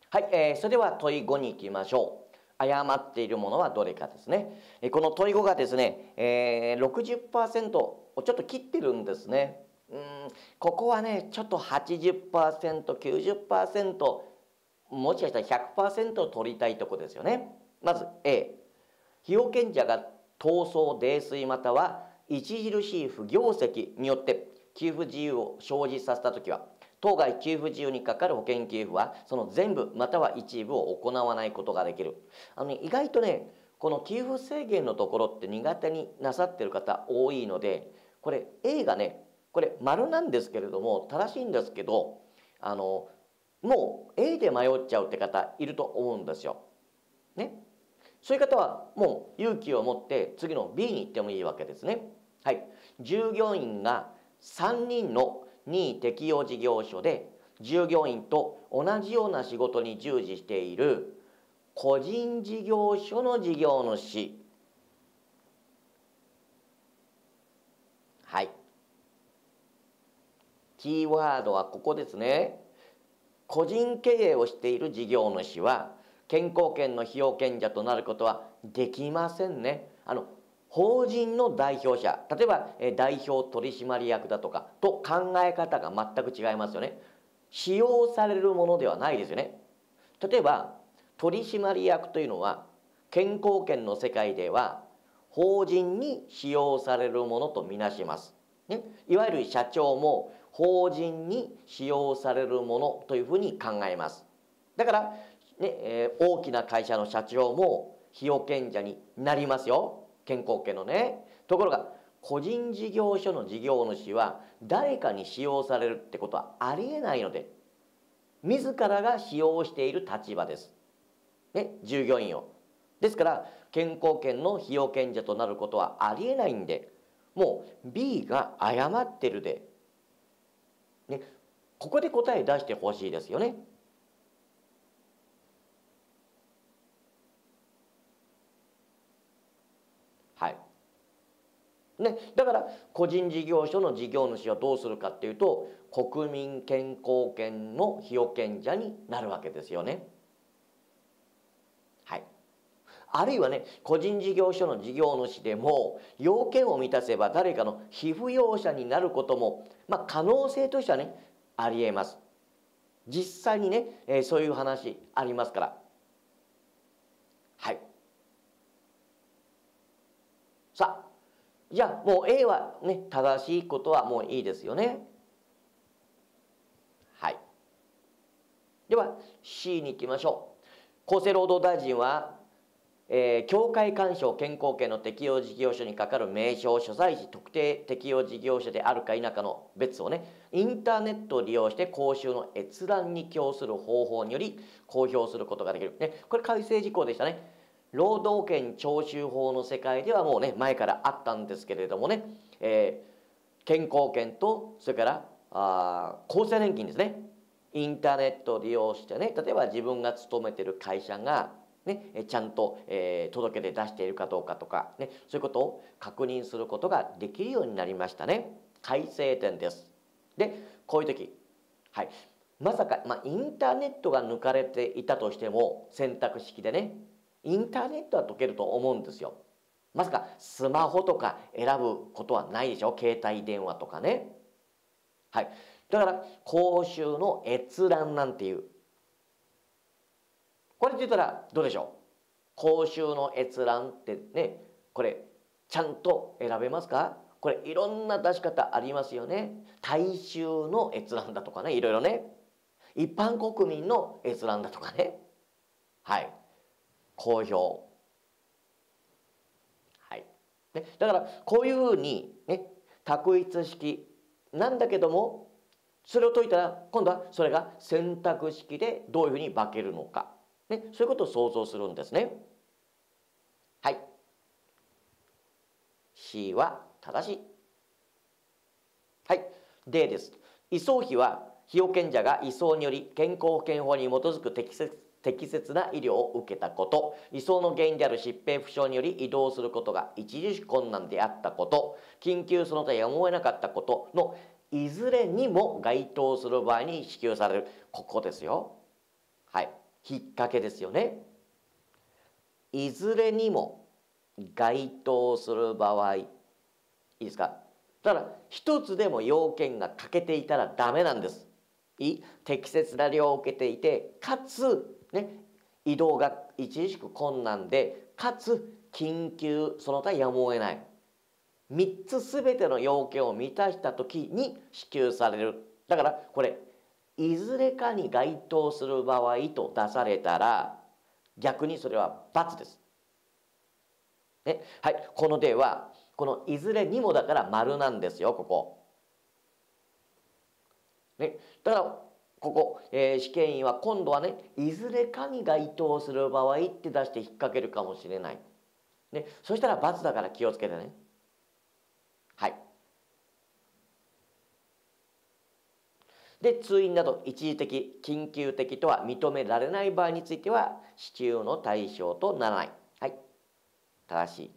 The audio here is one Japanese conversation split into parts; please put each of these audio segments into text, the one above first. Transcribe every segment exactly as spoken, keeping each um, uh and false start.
はい、えー、それでは問いごに行きましょう。誤っているものはどれかですね。えこの問いごがですね、えー、ろくじゅっパーセントをちょっと切ってるんですね。うん、ここはね、ちょっと はちじゅっパーセント、きゅうじゅっパーセント、もしかしたら ひゃくパーセント を取りたいところですよね。まず A、被保険者が逃走、泥酔または著しい不業績によって給付自由を生じさせたときは、当該給付自由にかかる保険給付はその全部または一部を行わないことができる。あのね、意外とね、この給付制限のところって苦手になさってる方多いので、これ A がね、これ丸なんですけれども正しいんですけど、あのもう A で迷っちゃうって方いると思うんですよ。ね。そういう方はもう勇気を持って次の B に行ってもいいわけですね。はい。従業員がさんにんの任意適用事業所で従業員と同じような仕事に従事している個人事業所の事業主。はい。キーワードはここですね。個人経営をしている事業主は健康保険の被保険者となることはできませんね。あの法人の代表者、例えばえ代表取締役だとかと考え方が全く違いますよね。使用されるものではないですよね。例えば取締役というのは健康保険の世界では法人に使用されるものとみなします。ね、いわゆる社長も法人に使用されるものというふうに考えます。だから、ねえー、大きな会社の社長も被保険者になりますよ。健康保険のね。ところが個人事業所の事業主は誰かに使用されるってことはありえないので、自らが使用している立場です。ね、従業員を。ですから健康保険の被保険者となることはありえないんで、もう B が誤ってるで、ね、ここで答え出してほしいですよね。はい。ね、だから個人事業所の事業主はどうするかっていうと、国民健康保険の被保険者になるわけですよね。はい。あるいはね、個人事業所の事業主でも要件を満たせば誰かの被扶養者になることも、まあ、可能性としてはねありえます。実際にね、えー、そういう話ありますから。はい。さあ、じゃあもう A はね正しいことはもういいですよね。はい。では C に行きましょう。厚生労働大臣はえー、協会干渉健康保険の適用事業所にかかる名称所在地特定適用事業所であるか否かの別をね、インターネットを利用して講習の閲覧に供する方法により公表することができる、ね、これ改正事項でしたね。労働権徴収法の世界ではもうね前からあったんですけれどもね、えー、健康保険とそれからあ厚生年金ですね、インターネットを利用してね、例えば自分が勤めてる会社がね、ちゃんと、えー、届け出出しているかどうかとか、ね、そういうことを確認することができるようになりましたね。改正点です。で、こういう時、はい、まさか、まあ、インターネットが抜かれていたとしても選択式でね、インターネットは解けると思うんですよ。まさかスマホとか選ぶことはないでしょ、携帯電話とかね。はい、だから講習の閲覧なんていうこれって言ったらどうでしょう。講習の閲覧ってね、これちゃんと選べますか。これいろんな出し方ありますよね。大衆の閲覧だとかね、いろいろね。一般国民の閲覧だとかね。はい。公表。はい。ね、だからこういうふうにね、択一式なんだけども、それを解いたら今度はそれが選択式でどういうふうに化けるのか。ね、そういうことを想像するんですね。はい。C は正しい。はい。D です。移送費は被保険者が移送により健康保険法に基づく適切適切な医療を受けたこと、移送の原因である疾病不詳により移動することが著しく困難であったこと、緊急その他やむを得なかったことのいずれにも該当する場合に支給される。ここですよ。はい。 引っ掛けですよね。いずれにも該当する場合、いいですか。だから一つでも要件が欠けていたらダメなんです。いい適切な量を受けていて、かつ、ね、移動が著しく困難で、かつ緊急その他やむを得ない。みっつすべての要件を満たした時に支給される。だからこれいずれかに該当する場合と出されたら、逆にそれは×です。ね、はい、この例はこのいずれにもだから丸なんですよ、ここ。ね、だからここ、えー試験員は今度はね、いずれかに該当する場合って出して引っ掛けるかもしれない。ね、そしたら×だから気をつけてね。はい。で、通院など一時的、緊急的とは認められない場合については支給の対象とならない。はい。正しい。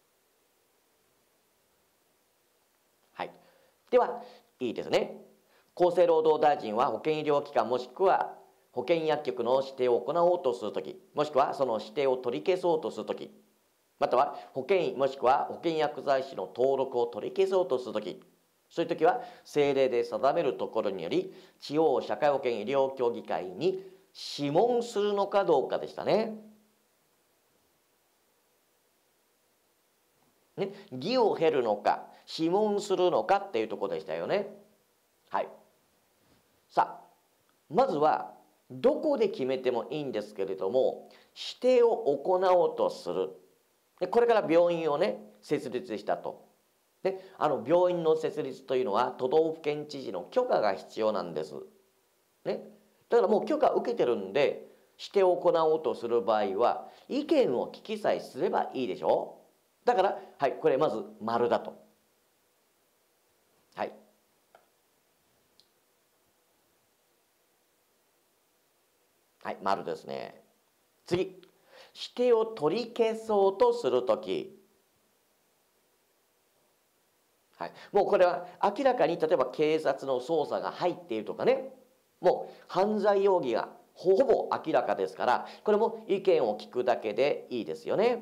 はい。では、いいですね。厚生労働大臣は保健医療機関もしくは保健薬局の指定を行おうとするとき、もしくはその指定を取り消そうとするとき、または保健医もしくは保健薬剤師の登録を取り消そうとするとき、そういうときは政令で定めるところにより、地方社会保険医療協議会に諮問するのかどうかでしたね。ね、議を経るのか、諮問するのかっていうところでしたよね。はい。さあ、まずはどこで決めてもいいんですけれども、指定を行おうとする。でこれから病院をね、設立したと。で、あの病院の設立というのは都道府県知事の許可が必要なんです。ね、だからもう許可受けてるんで、指定を行おうとする場合は意見を聞きさえすればいいでしょ。だから、はい、これまず丸だと。はい。はい、丸ですね。次、指定を取り消そうとするとき。はい、もうこれは明らかに例えば警察の捜査が入っているとかね、もう犯罪容疑がほぼ明らかですから、これも意見を聞くだけでいいですよね。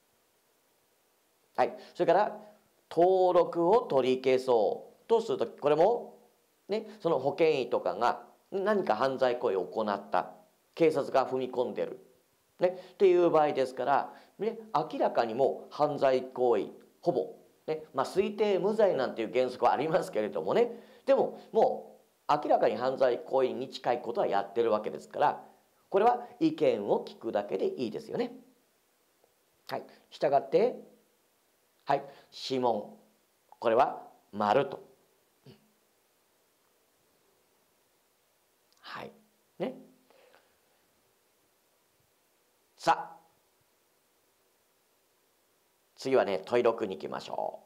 はい、それから登録を取り消そうとするとき、これもね、その保健医とかが何か犯罪行為を行った、警察が踏み込んでる、ね、っていう場合ですから、ね、明らかにもう犯罪行為ほぼ、ね、まあ推定無罪なんていう原則はありますけれどもね、でももう明らかに犯罪行為に近いことはやってるわけですから、これは意見を聞くだけでいいですよね。はい、したがってはい、諮問、これは丸と。はいね。さあ次はね、問いろくに行きましょ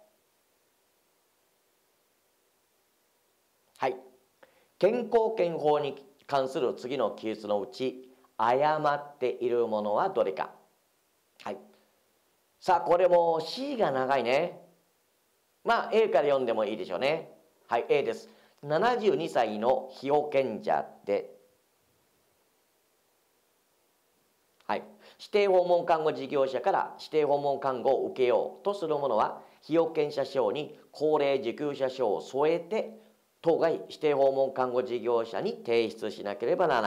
う。はい。健康保険法に関する次の記述のうち誤っているものはどれか。はい。さあこれも C が長いね。まあ A から読んでもいいでしょうね。はい、A です。ななじゅうにさいの被保険者で、はい、指定訪問看護事業者から指定訪問看護を受けようとする者は、被保険者証に高齢受給者証を添えて当該指定訪問看護事業者に提出しなければならない。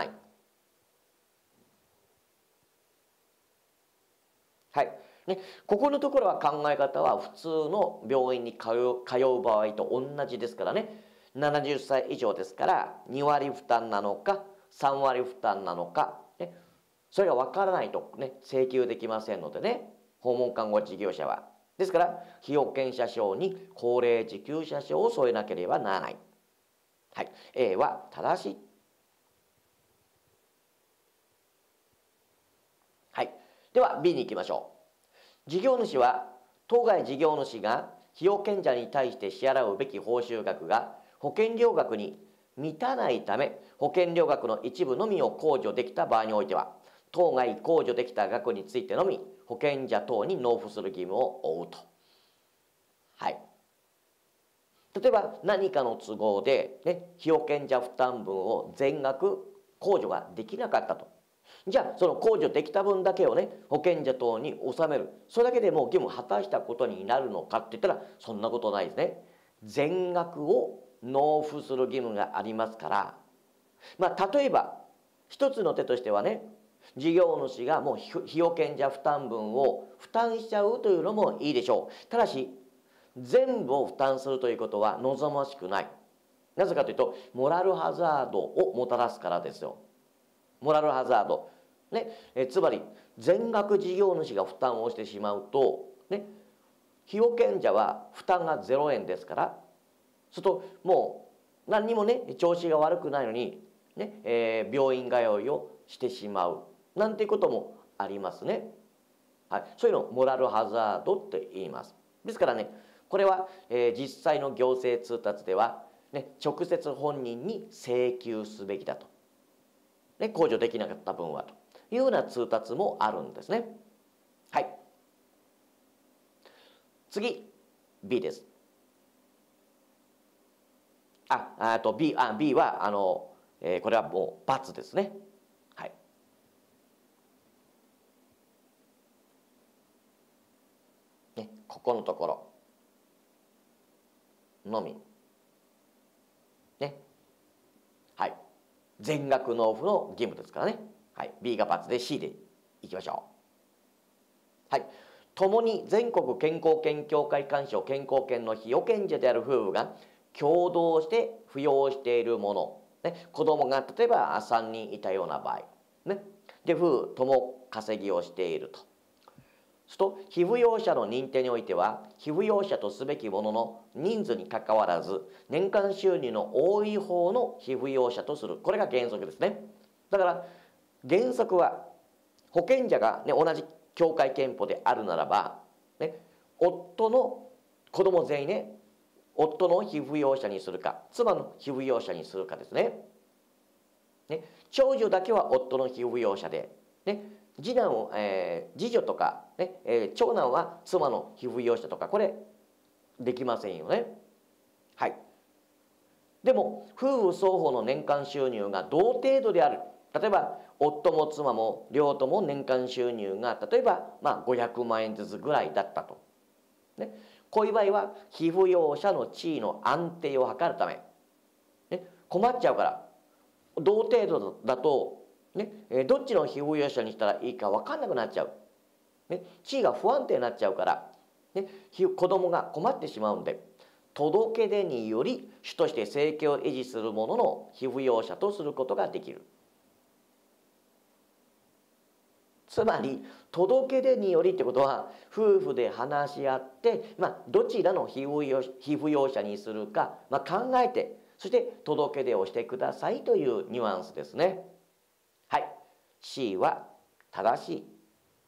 はい。ね、ここのところは考え方は普通の病院に通う、通う場合と同じですからね。ななじゅっさい以上ですからにわり負担なのかさんわり負担なのか、ね、それが分からないと、ね、請求できませんのでね、訪問看護事業者は。ですから被保険者証に高齢受給者証を添えなければならない。はい、A は正しい。はい、では B に行きましょう。事業主は当該事業主が被保険者に対して支払うべき報酬額が保険料額に満たないため、保険料額の一部のみを控除できた場合においては、当該控除できた額についてのみ保険者等に納付する義務を負うと。はい。例えば何かの都合で、ね、被保険者負担分を全額控除ができなかったと。 じゃあその控除できた分だけをね保険者等に納める、それだけでもう義務を果たしたことになるのかって言ったらそんなことないですね。全額を納付する義務がありますから、まあ例えば一つの手としてはね、事業主がもう被保険者負担分を負担しちゃうというのもいいでしょう。ただし全部を負担するということは望ましくない。なぜかというとモラルハザードをもたらすからですよ。モラルハザード、ね、えつまり全額事業主が負担をしてしまうと、ね、被保険者は負担がゼロえんですから、するともう何にもね調子が悪くないのに、ねえー、病院通いをしてしまうなんていうこともありますね。はい、そういうのをモラルハザードって言います。ですからねこれは、えー、実際の行政通達では、ね、直接本人に請求すべきだと、ね、控除できなかった分はというような通達もあるんですね。はい。次 B です。あ、あと B、あ B はあの、えー、これはもう×ですね。はい。ね、ここのところのみね、はい、全額納付の義務ですからね。はい、B が×で C でいきましょう。はい。共に全国健康保険協会干渉健康保険の被保険者である夫婦が共同して扶養しているもの、ね、子供が例えばさんにんいたような場合、ね、で夫婦とも稼ぎをしていると。すると被扶養者の認定においては被扶養者とすべきものの人数にかかわらず年間収入の多い方の被扶養者とする、これが原則ですね。だから原則は保険者が、ね、同じ協会憲法であるならば、ね、夫の子供全員ね夫の被扶養者にするか妻の被扶養者にするかですね。ね、長女だけは夫の被扶養者で、ね、次男を、えー、次女とか、ねえー、長男は妻の被扶養者とか、これできませんよね。はい。でも夫婦双方の年間収入が同程度である、例えば夫も妻も両とも年間収入が例えばまあごひゃくまんえんずつぐらいだったと、ね、こういう場合は被扶養者の地位の安定を図るため、ね、困っちゃうから同程度だと、ね、どっちの被扶養者にしたらいいか分かんなくなっちゃう、ね、地位が不安定になっちゃうから、ね、子供が困ってしまうんで届け出により主として生計を維持する者の被扶養者とすることができる。つまり届け出によりってことは夫婦で話し合って、まあ、どちらの被扶養、被扶養者にするか、まあ、考えてそして届け出をしてくださいというニュアンスですね。はい、C は正しい。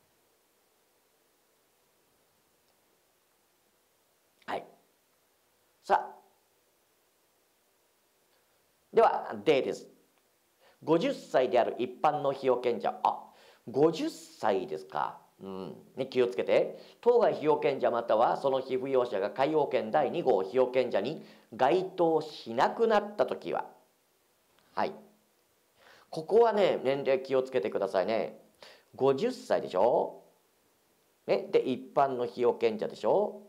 はい。さあでは D です。ごじゅっさいである一般の被保険者、あ、ごじゅっさいですか。うんね、気をつけて、当該被保険者またはその被扶養者が皆保険だいに号被保険者に該当しなくなったときは、はい、ここはね年齢気をつけてくださいね。ごじゅっさいでしょ、ね、で一般の被保険者でしょ、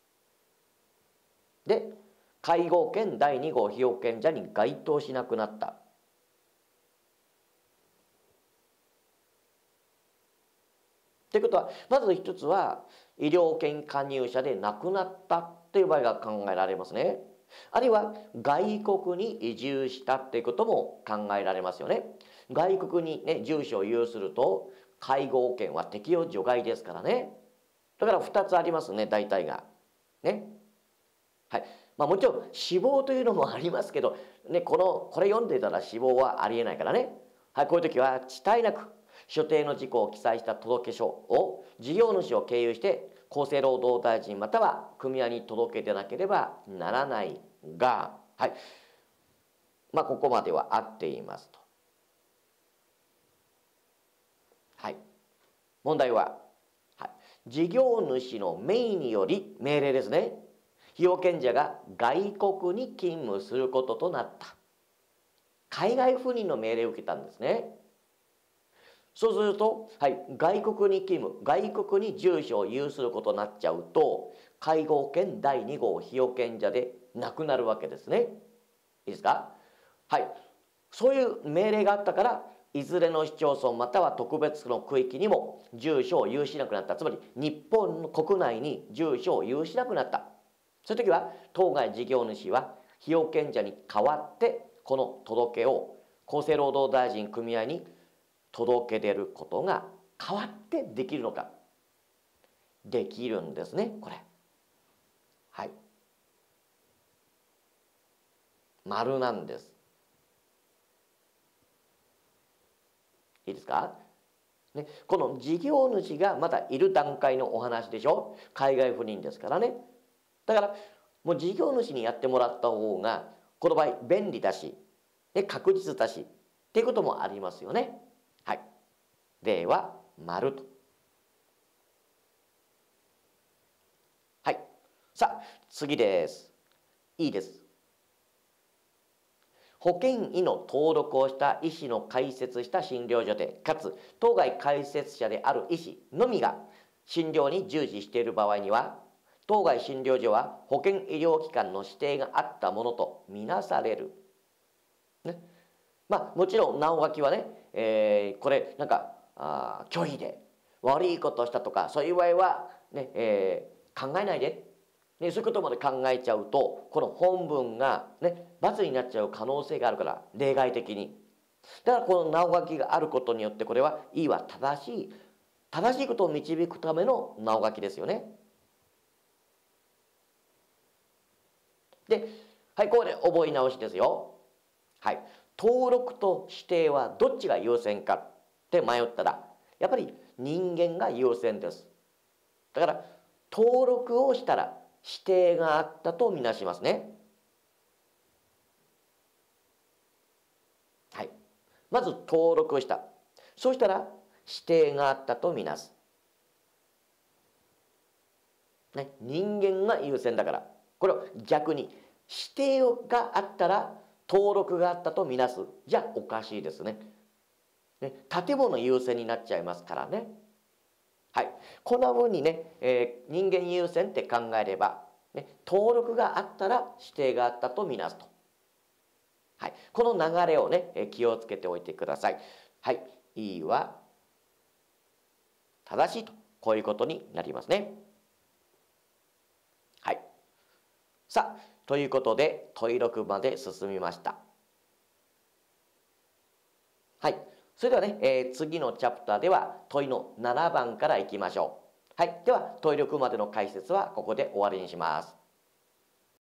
で皆保険だいに号被保険者に該当しなくなった。ということはまず一つは医療保険加入者で亡くなったという場合が考えられますね。あるいは外国に移住したっていうことも考えられますよね。外国にね住所を有すると介護保険は適用除外ですからね。だからふたつありますね大体が。ね。はい。まあもちろん死亡というのもありますけど、ね、このこれ読んでたら死亡はありえないからね。はい、こういう時は遅滞なく所定の事項を記載した届書を事業主を経由して厚生労働大臣または組合に届け出なければならないが、はい、まあここまでは合っていますと。はい、問題は、はい、事業主の命により命令ですね。被保険者が外国に勤務することとなった。海外赴任の命令を受けたんですね。 そうすると、はい、外国に勤務、外国に住所を有することになっちゃうと、介護保険だいに号被保険者でなくなるわけですね。いいですか？はい。そういう命令があったから、いずれの市町村または特別区の区域にも住所を有しなくなった。つまり、日本の国内に住所を有しなくなった。そういう時は、当該事業主は被保険者に代わって、この届けを厚生労働大臣組合に届け出ることが代わってできるのか。できるんですね、これ。はい。丸なんです。いいですか？ね、この事業主がまだいる段階のお話でしょ。海外赴任ですからね。だからもう事業主にやってもらった方がこの場合便利だし、ね、確実だしっていうこともありますよね。はい。例は丸と。はい。さあ次です。いいです。保険医の登録をした医師の開設した診療所で、かつ当該開設者である医師のみが診療に従事している場合には、当該診療所は保険医療機関の指定があったものとみなされる。ね、まあもちろん直書きはね、えー、これなんかあ虚偽で悪いことをしたとかそういう場合はね、えー、考えないで。ね、そういうことまで考えちゃうとこの本文がね罰になっちゃう可能性があるから、例外的に。だからこの直書きがあることによって、これはいいは正しい正しいことを導くための直書きですよね。で、はい、ここで覚え直しですよ。はい、登録と指定はどっちが優先かって迷ったら、やっぱり人間が優先です。だから登録をしたら指定があったとみなしますね。はい。まず登録をした。そうしたら指定があったとみなす。ね、人間が優先だから。これを逆に指定があったら登録があったとみなす。じゃおかしいですね。ね、建物優先になっちゃいますからね。はい。こんなふうにね、えー、人間優先って考えれば、ね、登録があったら指定があったとみなすと。はい。この流れをね、えー、気をつけておいてください。はい。いいは正しいと、こういうことになりますね。はい。さあ、ということで問いろくまで進みました。はい。それではね、えー、次のチャプターでは問いのななばんからいきましょう。はい。では問いろくまでの解説はここで終わりにします。